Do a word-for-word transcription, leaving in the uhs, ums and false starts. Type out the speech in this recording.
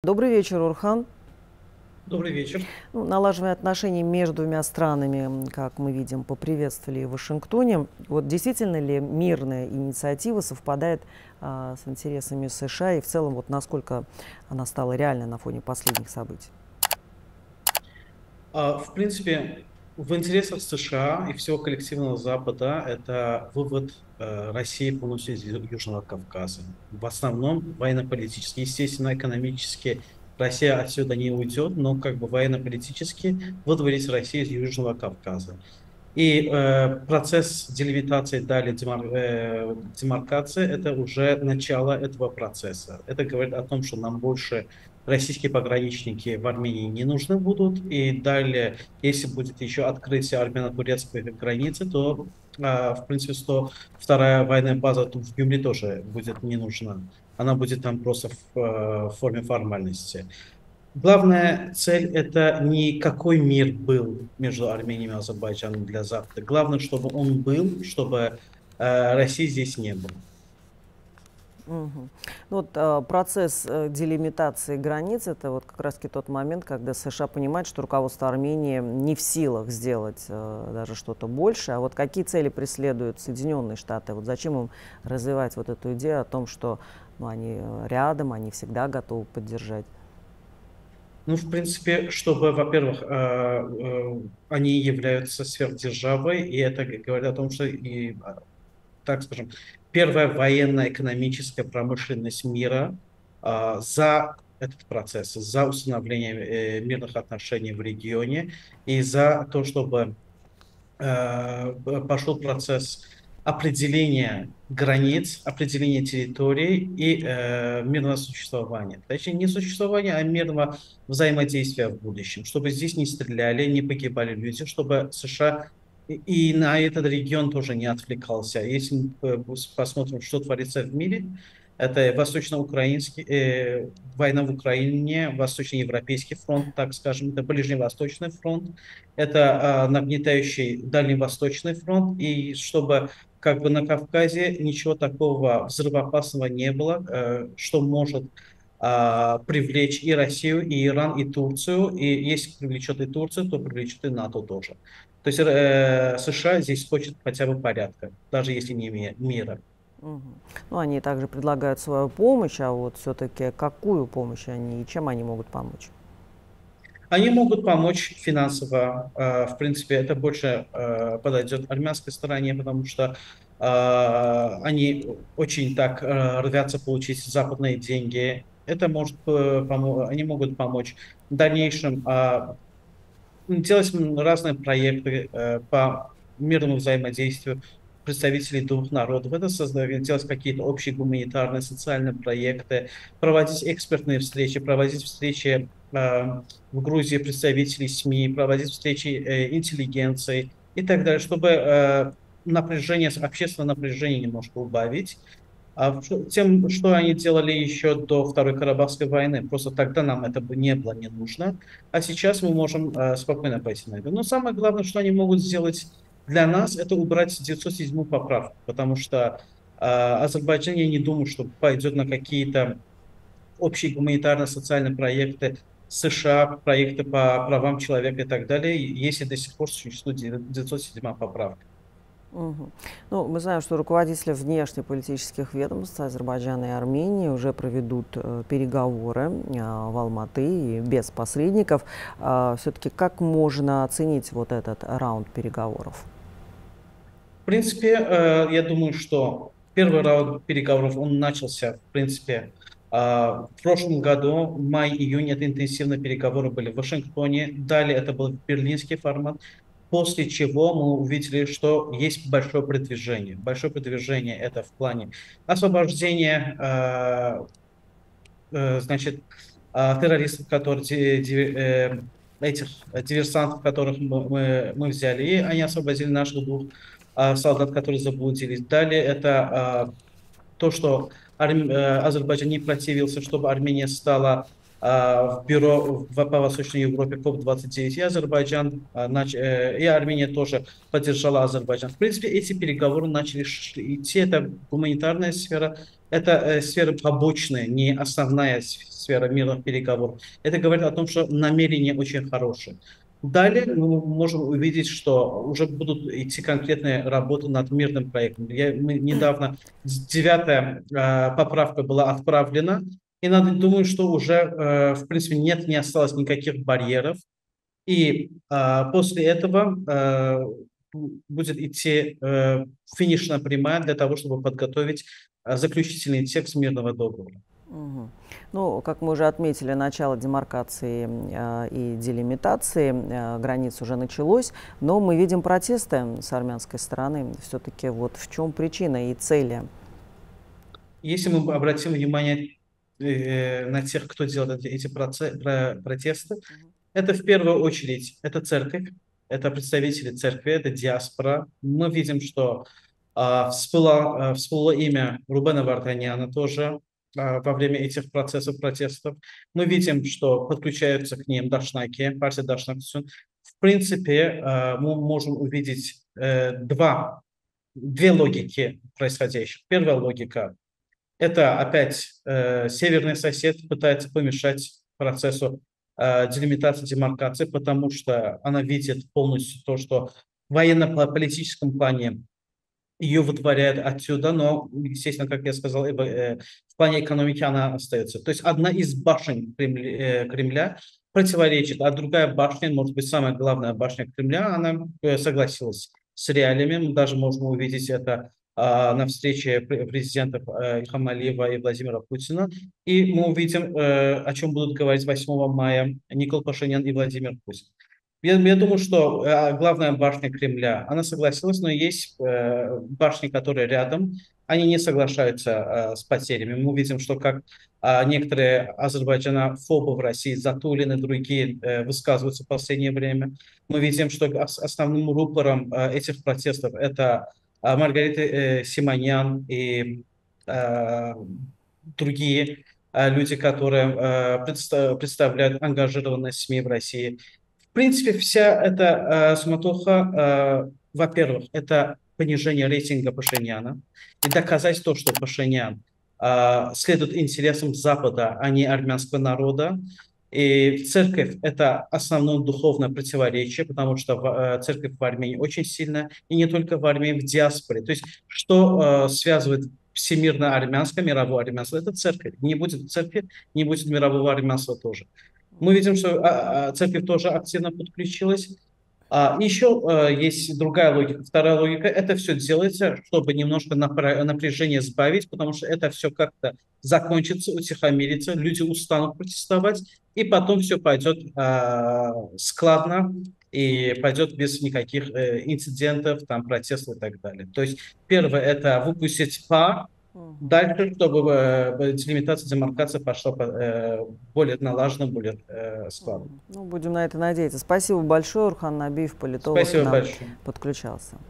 Добрый вечер, Орхан. Добрый вечер. Ну, налаживание отношений между двумя странами, как мы видим, поприветствовали в Вашингтоне. Вот действительно ли мирная инициатива совпадает а, с интересами США и в целом, вот насколько она стала реальной на фоне последних событий? А, В принципе, в интересах США и всего коллективного Запада это вывод э, России полностью из Ю- Южного Кавказа. В основном военно-политически, естественно, экономически Россия отсюда не уйдет, но как бы военно-политически выдворить Россию из Южного Кавказа. И э, процесс делимитации, далее демар- э, демаркации, это уже начало этого процесса. Это говорит о том, что нам больше российские пограничники в Армении не нужны будут. И далее, если будет еще открытие армяно-турецкой границы, то, э, в принципе, сто вторая военная база тут в Гюмри тоже будет не нужна. Она будет там просто в, э, в форме формальности. Главная цель — это не какой мир был между Арменией и Азербайджаном для Запада. Главное, чтобы он был, чтобы э, России здесь не было. Мгм. Ну вот, а, процесс э, делимитации границ — это вот как раз-таки тот момент, когда США понимает, что руководство Армении не в силах сделать э, даже что-то больше. А вот какие цели преследуют Соединенные Штаты? Вот зачем им развивать вот эту идею о том, что ну, они э, рядом, они всегда готовы поддержать? Ну, в принципе, чтобы, во-первых, э, э, они являются сверхдержавой, и это г- говорит о том, что, и, а, так скажем, первая военная экономическая промышленность мира а, за этот процесс, за установление э, мирных отношений в регионе и за то, чтобы э, пошел процесс определения границ, определения территорий и э, мирного существования. Точнее, не существования, а мирного взаимодействия в будущем, чтобы здесь не стреляли, не погибали люди, чтобы США и и на этот регион тоже не отвлекался. Если мы э, посмотрим, что творится в мире, это восточно-украинский, э, война в Украине, восточноевропейский фронт, так скажем, это ближневосточный фронт, это а, нагнетающий Дальневосточный фронт, и чтобы как бы на Кавказе ничего такого взрывоопасного не было, э, что может а, привлечь и Россию, и Иран, и Турцию, и если привлечет и Турцию, то привлечет и НАТО тоже. То есть э, США здесь хочет хотя бы порядка, даже если не ми- мира. Мгм. Ну, они также предлагают свою помощь, а вот все-таки какую помощь они и чем они могут помочь? Они могут помочь финансово. э, В принципе, это больше э, подойдет армянской стороне, потому что э, они очень так э, рвятся получить западные деньги. Это может э, помо- они могут помочь в дальнейшем а, делать разные проекты э, по мирному взаимодействию представителей двух народов. Это создавать, делать какие-то общие гуманитарные, социальные проекты, проводить экспертные встречи, проводить встречи э, в Грузии представителей СМИ, проводить встречи э, интеллигенции и так далее, чтобы э, напряжение, общественное напряжение немножко убавить. А в- тем, что они делали еще до Второй Карабахской войны, просто тогда нам это бы не было не нужно, а сейчас мы можем э, спокойно пойти на это. Но самое главное, что они могут сделать для нас, это убрать девятьсот седьмую поправку, потому что э, Азербайджан, я не думаю, что пойдет на какие-то общие гуманитарно-социальные проекты США, проекты по правам человека и так далее, если до сих пор существует девятьсот седьмая поправка. Мгм. Ну, мы знаем, что руководители внешнеполитических ведомств Азербайджана и Армении уже проведут э, переговоры а, в Алматы и без посредников. А, все-таки как можно оценить вот этот раунд переговоров? В принципе, э, я думаю, что первый раунд переговоров, он начался, в принципе, э, в прошлом году, май-июнь, это интенсивные переговоры были в Вашингтоне, далее это был берлинский формат, после чего мы увидели, что есть большое продвижение. Большое продвижение это в плане освобождения, э, э, значит, э, террористов, которые, ди- ди- э, этих диверсантов, которых мы, мы, мы взяли, и они освободили наших двух а, солдат, которые заблудились. Далее это а, то, что Арм- э, Азербайджан не противился, чтобы Армения стала а, в бюро в, по Восточной Европе коп двадцать девять, и Азербайджан, а, нач- э, и Армения тоже поддержала Азербайджан. В принципе, эти переговоры начали ш- идти, это гуманитарная сфера, это э, сфера побочная, не основная с- сфера мирных переговоров. Это говорит о том, что намерения очень хорошие. Далее мы можем увидеть, что уже будут идти конкретные работы над мирным проектом. Я, мы недавно девятая э, поправка была отправлена, и надо, думаю, что уже, э, в принципе, нет, не осталось никаких барьеров. И э, после этого э, будет идти э, финишная прямая для того, чтобы подготовить э, заключительный текст мирного договора. Мгм. Ну, как мы уже отметили, начало демаркации э, и делимитации э, границ уже началось, но мы видим протесты с армянской стороны. Все-таки вот в чем причина и цели? Если мы обратим внимание э, на тех, кто делает эти, эти проце- про- протесты, это в первую очередь это церковь, это представители церкви, это диаспора. Мы видим, что а, всплыло, а, всплыло имя Рубена Варданяна тоже а, во время этих процессов протестов. Мы видим, что подключаются к ним дашнаки, партия Дашнак-Сун. В принципе, а, мы можем увидеть э, два, две логики происходящих. Первая логика — это опять э, северный сосед пытается помешать процессу э, делимитации, демаркации, потому что она видит полностью то, что в военно-политическом плане ее вытворяют отсюда, но, естественно, как я сказал, э, э, в плане экономики она остается. То есть одна из башен Кремля, э, Кремля противоречит, а другая башня, может быть, самая главная башня Кремля, она э, согласилась с реалиями. Мы даже можем увидеть это а, на встрече пре- президентов э, Ильхама Алиева и Владимира Путина. И мы увидим, э, о чем будут говорить восьмого мая Никол Пашинян и Владимир Путин. Я, я думаю, что э, главная башня Кремля, она согласилась, но есть э, башни, которые рядом, они не соглашаются э, с потерями. Мы видим, что как э, некоторые азербайджанофобы в России, Затулин и другие, э, высказываются в последнее время. Мы видим, что ос- основным рупором э, этих протестов это э, Маргарита э, Симонян и э, другие э, люди, которые э, предста- представляют ангажированность СМИ в России. В принципе, вся эта э, суматоха, э, во-первых, это понижение рейтинга Пашиняна и доказать то, что Пашинян э, следует интересам Запада, а не армянского народа. И церковь — это основное духовное противоречие, потому что в- э, церковь в Армении очень сильная, и не только в Армении, в диаспоре. То есть, что э, связывает всемирно армянское, мировое армянство — это церковь. Не будет церкви, не будет мирового армянства тоже. Мы видим, что а, а, церковь тоже активно подключилась. А, еще а, есть другая логика. Вторая логика — это все делается, чтобы немножко напра- напряжение сбавить, потому что это все как-то закончится, утихомирится, люди устанут протестовать, и потом все пойдет а, складно и пойдет без никаких э, инцидентов, там, протестов и так далее. То есть первое — это выпустить пар, Мгм. дальше, чтобы э, делимитация, демаркация пошла э, более налаженно, более э, складно. Мгм. Ну, будем на это надеяться. Спасибо большое. Урхан Набиев, политолог, к Спасибо нам большое. подключался.